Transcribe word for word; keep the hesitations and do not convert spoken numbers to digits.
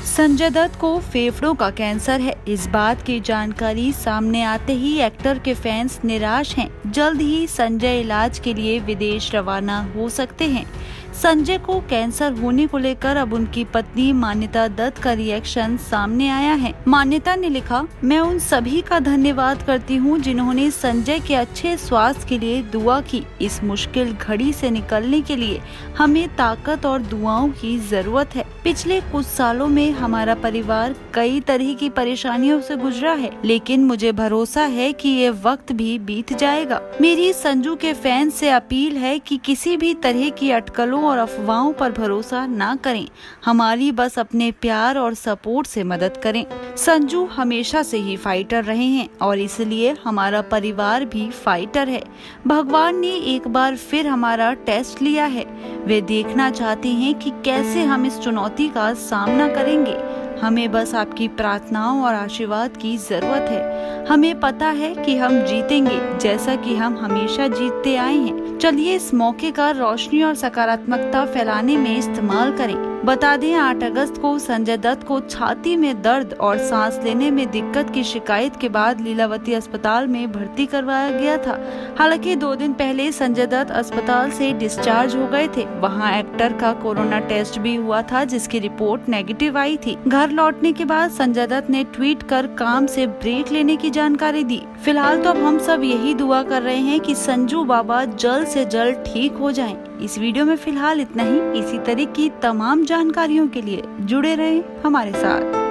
संजय दत्त को फेफड़ों का कैंसर है। इस बात की जानकारी सामने आते ही एक्टर के फैंस निराश हैं। जल्द ही संजय इलाज के लिए विदेश रवाना हो सकते हैं। संजय को कैंसर होने को लेकर अब उनकी पत्नी मान्यता दत्त का रिएक्शन सामने आया है। मान्यता ने लिखा, मैं उन सभी का धन्यवाद करती हूँ जिन्होंने संजय के अच्छे स्वास्थ्य के लिए दुआ की। इस मुश्किल घड़ी से निकलने के लिए हमें ताकत और दुआओं की जरूरत है। पिछले कुछ सालों में हमारा परिवार कई तरह की परेशानियों से गुजरा है, लेकिन मुझे भरोसा है कि ये वक्त भी बीत जाएगा। मेरी संजू के फैंस से अपील है कि किसी भी तरह की अटकलों और अफवाहों पर भरोसा ना करें। हमारी बस अपने प्यार और सपोर्ट से मदद करें। संजू हमेशा से ही फाइटर रहे हैं और इसलिए हमारा परिवार भी फाइटर है। भगवान ने एक बार फिर हमारा टेस्ट लिया है। वे देखना चाहते हैं कि कैसे हम इस चुनौती का सामना करेंगे। हमें बस आपकी प्रार्थनाओं और आशीर्वाद की जरूरत है। हमें पता है कि हम जीतेंगे, जैसा कि हम हमेशा जीतते आए हैं। चलिए इस मौके का रोशनी और सकारात्मकता फैलाने में इस्तेमाल करें। बता दें, आठ अगस्त को संजय दत्त को छाती में दर्द और सांस लेने में दिक्कत की शिकायत के बाद लीलावती अस्पताल में भर्ती करवाया गया था। हालांकि दो दिन पहले संजय दत्त अस्पताल से डिस्चार्ज हो गए थे। वहां एक्टर का कोरोना टेस्ट भी हुआ था, जिसकी रिपोर्ट नेगेटिव आई थी। घर लौटने के बाद संजय दत्त ने ट्वीट कर काम से ब्रेक लेने की जानकारी दी। फिलहाल तो अब हम सब यही दुआ कर रहे हैं कि संजू बाबा जल्द से जल्द ठीक हो जाएं। इस वीडियो में फिलहाल इतना ही। इसी तरह की तमाम जानकारियों के लिए जुड़े रहें हमारे साथ।